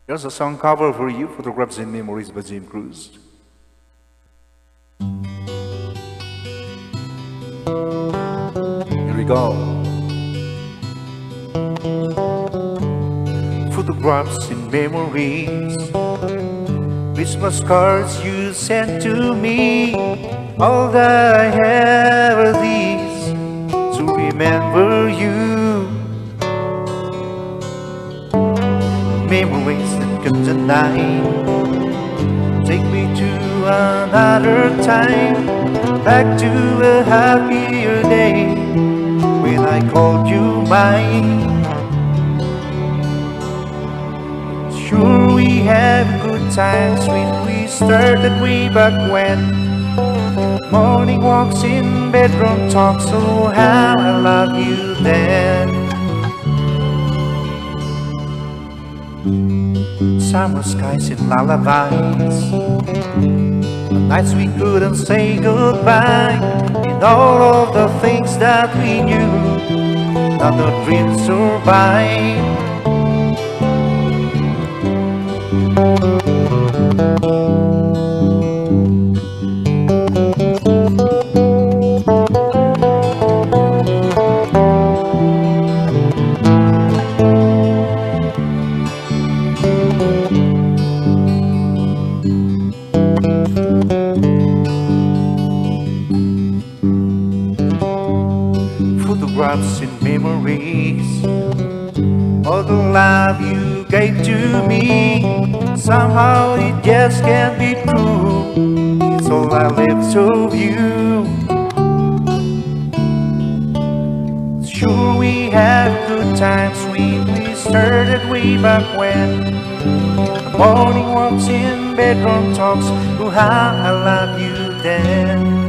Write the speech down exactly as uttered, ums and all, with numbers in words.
Here's a song cover for you, Photographs and Memories by Jim CROCE. Here we go. Photographs and memories, Christmas cards you sent to me. All that I have are these to remember you. Memories that come tonight, take me to another time, back to a happier day when I called you mine. Sure, we had good times when we started way back when. Morning walks in bedroom talks, oh how I love you then. Summer skies and lullabies, nights we couldn't say goodbye, and all of the things that we knew, that the dreams survive. Photographs and memories, all the love you gave to me, somehow it just can't be true. It's all I left of you. Sure, we had good times when we started way back when. The morning walks in bedroom talks, oh how I love you then.